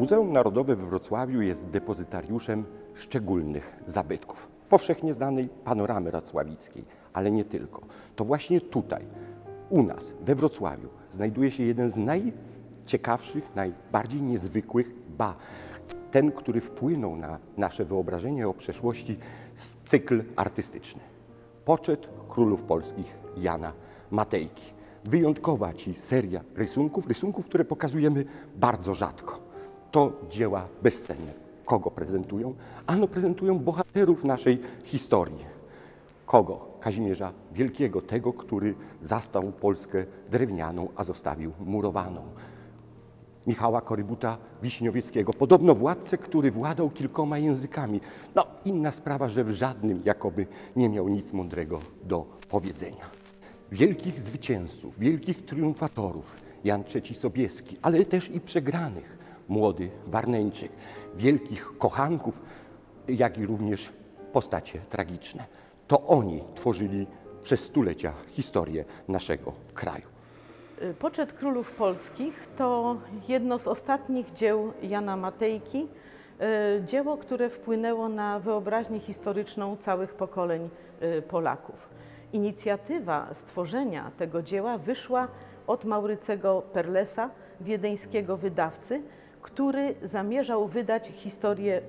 Muzeum Narodowe we Wrocławiu jest depozytariuszem szczególnych zabytków. Powszechnie znanej panoramy racławickiej, ale nie tylko. To właśnie tutaj, u nas, we Wrocławiu, znajduje się jeden z najciekawszych, najbardziej niezwykłych, ten, który wpłynął na nasze wyobrażenie o przeszłości, cykl artystyczny. Poczet królów polskich Jana Matejki. Wyjątkowa ci seria rysunków, które pokazujemy bardzo rzadko. To dzieła bezcenne. Kogo prezentują? Ano prezentują bohaterów naszej historii. Kogo? Kazimierza Wielkiego, tego, który zastał Polskę drewnianą, a zostawił murowaną. Michała Korybuta-Wiśniowieckiego, podobno władcę, który władał kilkoma językami. No, inna sprawa, że w żadnym jakoby nie miał nic mądrego do powiedzenia. Wielkich zwycięzców, wielkich triumfatorów, Jan III Sobieski, ale też i przegranych, młody Warneńczyk, wielkich kochanków, jak i również postacie tragiczne. To oni tworzyli przez stulecia historię naszego kraju. Poczet królów polskich to jedno z ostatnich dzieł Jana Matejki, dzieło, które wpłynęło na wyobraźnię historyczną całych pokoleń Polaków. Inicjatywa stworzenia tego dzieła wyszła od Maurycego Perlesa, wiedeńskiego wydawcy, który zamierzał wydać historię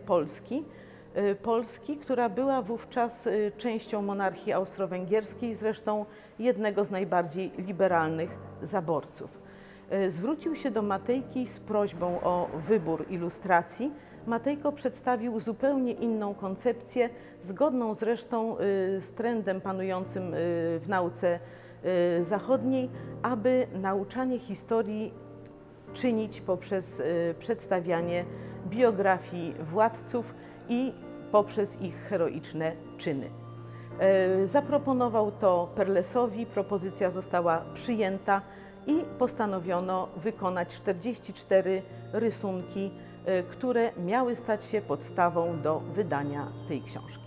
Polski, która była wówczas częścią monarchii austro-węgierskiej, zresztą jednego z najbardziej liberalnych zaborców. Zwrócił się do Matejki z prośbą o wybór ilustracji. Matejko przedstawił zupełnie inną koncepcję, zgodną zresztą z trendem panującym w nauce zachodniej, aby nauczanie historii czynić poprzez przedstawianie biografii władców i poprzez ich heroiczne czyny. Zaproponował to Perlesowi, propozycja została przyjęta i postanowiono wykonać 44 rysunki, które miały stać się podstawą do wydania tej książki.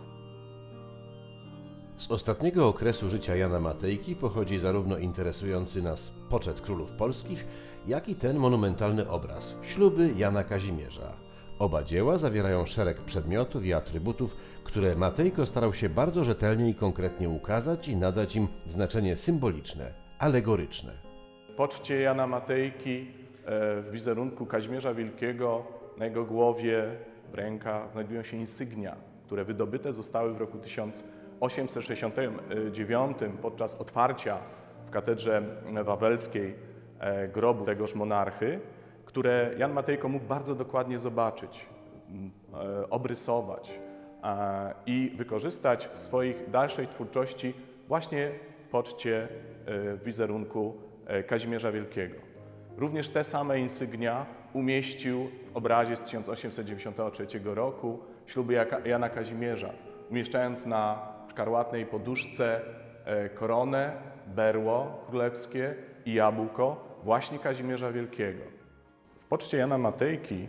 Z ostatniego okresu życia Jana Matejki pochodzi zarówno interesujący nas Poczet królów polskich, jak i ten monumentalny obraz Śluby Jana Kazimierza. Oba dzieła zawierają szereg przedmiotów i atrybutów, które Matejko starał się bardzo rzetelnie i konkretnie ukazać i nadać im znaczenie symboliczne, alegoryczne. W poczcie Jana Matejki w wizerunku Kazimierza Wielkiego na jego głowie, w rękach znajdują się insygnia, które wydobyte zostały w roku 1869 podczas otwarcia w katedrze wawelskiej grobu tegoż monarchy, które Jan Matejko mógł bardzo dokładnie zobaczyć, obrysować i wykorzystać w swojej dalszej twórczości właśnie w poczcie w wizerunku Kazimierza Wielkiego. Również te same insygnia umieścił w obrazie z 1893 roku Śluby Jana Kazimierza, umieszczając na szkarłatnej poduszce koronę, berło królewskie i jabłko właśnie Kazimierza Wielkiego. W poczcie Jana Matejki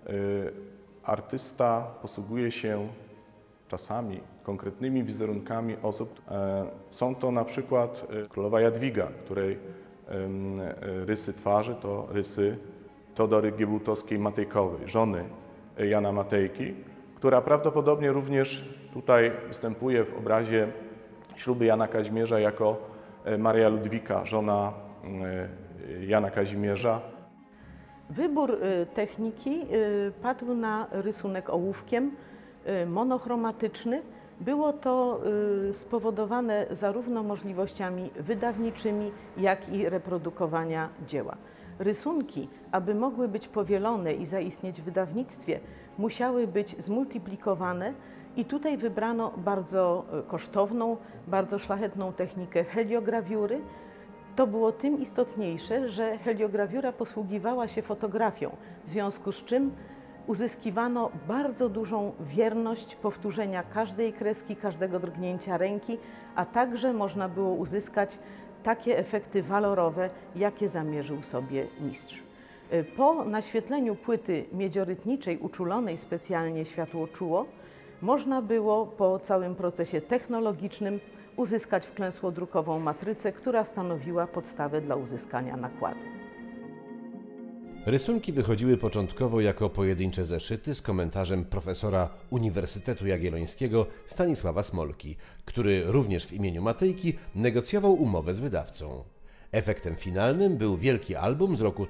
artysta posługuje się czasami konkretnymi wizerunkami osób. Są to na przykład królowa Jadwiga, której rysy twarzy to rysy Teodory Giebułtowskiej-Matejkowej, żony Jana Matejki, która prawdopodobnie również tutaj występuje w obrazie Śluby Jana Kazimierza jako Maria Ludwika, żona Jana Kazimierza. Wybór techniki padł na rysunek ołówkiem, monochromatyczny. Było to spowodowane zarówno możliwościami wydawniczymi, jak i reprodukowania dzieła. Rysunki, aby mogły być powielone i zaistnieć w wydawnictwie, musiały być zmultiplikowane i tutaj wybrano bardzo kosztowną, bardzo szlachetną technikę heliograwiury. To było tym istotniejsze, że heliograwiura posługiwała się fotografią, w związku z czym uzyskiwano bardzo dużą wierność powtórzenia każdej kreski, każdego drgnięcia ręki, a także można było uzyskać takie efekty walorowe, jakie zamierzył sobie mistrz. Po naświetleniu płyty miedziorytniczej uczulonej specjalnie światłoczuło, można było po całym procesie technologicznym uzyskać wklęsłodrukową matrycę, która stanowiła podstawę dla uzyskania nakładu. Rysunki wychodziły początkowo jako pojedyncze zeszyty z komentarzem profesora Uniwersytetu Jagiellońskiego Stanisława Smolki, który również w imieniu Matejki negocjował umowę z wydawcą. Efektem finalnym był wielki album z roku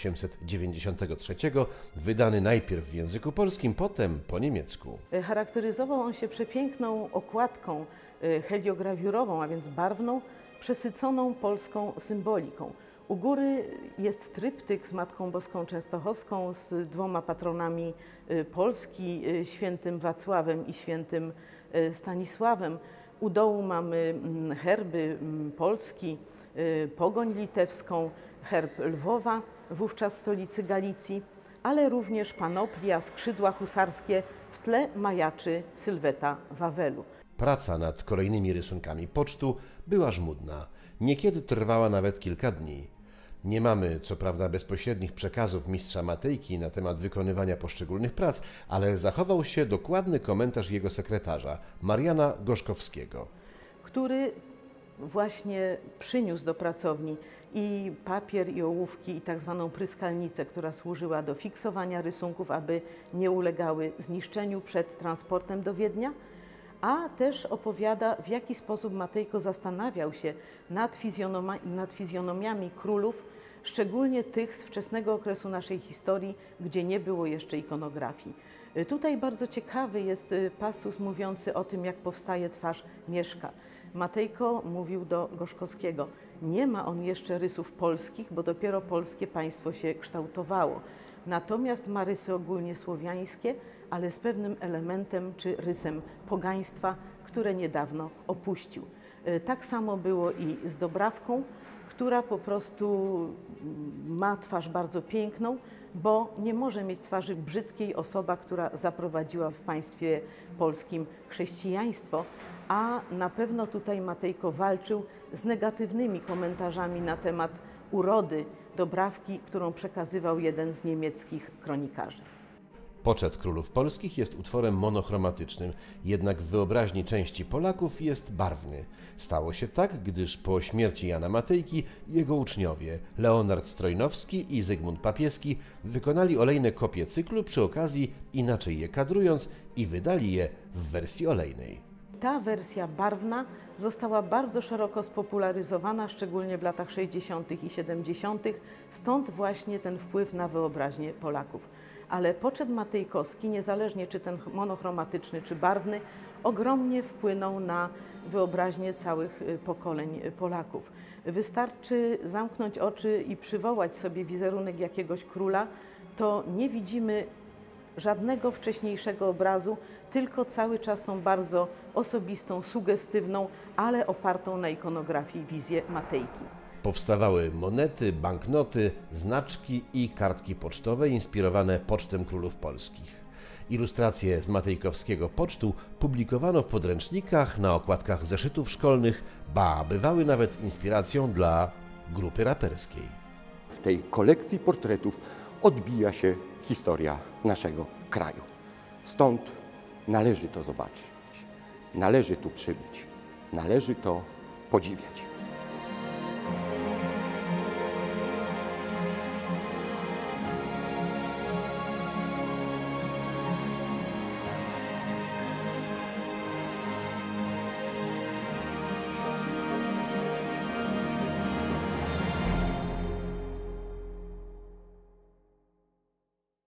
1893, wydany najpierw w języku polskim, potem po niemiecku. Charakteryzował on się przepiękną okładką heliograwiurową, a więc barwną, przesyconą polską symboliką. U góry jest tryptyk z Matką Boską Częstochowską, z dwoma patronami Polski, świętym Wacławem i świętym Stanisławem. U dołu mamy herby Polski, pogoń litewską, herb Lwowa, wówczas stolicy Galicji, ale również panoplia, skrzydła husarskie, w tle majaczy sylweta Wawelu. Praca nad kolejnymi rysunkami pocztu była żmudna. Niekiedy trwała nawet kilka dni. Nie mamy, co prawda, bezpośrednich przekazów mistrza Matejki na temat wykonywania poszczególnych prac, ale zachował się dokładny komentarz jego sekretarza, Mariana Gorzkowskiego, który właśnie przyniósł do pracowni i papier, i ołówki, i tak zwaną pryskalnicę, która służyła do fiksowania rysunków, aby nie ulegały zniszczeniu przed transportem do Wiednia, a też opowiada, w jaki sposób Matejko zastanawiał się nad fizjonomiami królów, szczególnie tych z wczesnego okresu naszej historii, gdzie nie było jeszcze ikonografii. Tutaj bardzo ciekawy jest pasus mówiący o tym, jak powstaje twarz Mieszka. Matejko mówił do Gorzkowskiego: nie ma on jeszcze rysów polskich, bo dopiero polskie państwo się kształtowało. Natomiast ma rysy ogólnie słowiańskie, ale z pewnym elementem czy rysem pogaństwa, które niedawno opuścił. Tak samo było i z Dobrawką, która po prostu ma twarz bardzo piękną, bo nie może mieć twarzy brzydkiej osoba, która zaprowadziła w państwie polskim chrześcijaństwo, a na pewno tutaj Matejko walczył z negatywnymi komentarzami na temat urody Dobrawki, którą przekazywał jeden z niemieckich kronikarzy. Poczet królów polskich jest utworem monochromatycznym, jednak w wyobraźni części Polaków jest barwny. Stało się tak, gdyż po śmierci Jana Matejki jego uczniowie Leonard Strojnowski i Zygmunt Papieski wykonali olejne kopie cyklu, przy okazji inaczej je kadrując, i wydali je w wersji olejnej. Ta wersja barwna została bardzo szeroko spopularyzowana, szczególnie w latach 60. i 70., stąd właśnie ten wpływ na wyobraźnię Polaków. Ale poczet matejkowski, niezależnie czy ten monochromatyczny, czy barwny, ogromnie wpłynął na wyobraźnię całych pokoleń Polaków. Wystarczy zamknąć oczy i przywołać sobie wizerunek jakiegoś króla, to nie widzimy żadnego wcześniejszego obrazu, tylko cały czas tą bardzo osobistą, sugestywną, ale opartą na ikonografii wizję Matejki. Powstawały monety, banknoty, znaczki i kartki pocztowe inspirowane pocztem królów polskich. Ilustracje z matejkowskiego pocztu publikowano w podręcznikach, na okładkach zeszytów szkolnych, ba, bywały nawet inspiracją dla grupy raperskiej. W tej kolekcji portretów odbija się historia naszego kraju. Stąd należy to zobaczyć, należy tu przybyć, należy to podziwiać.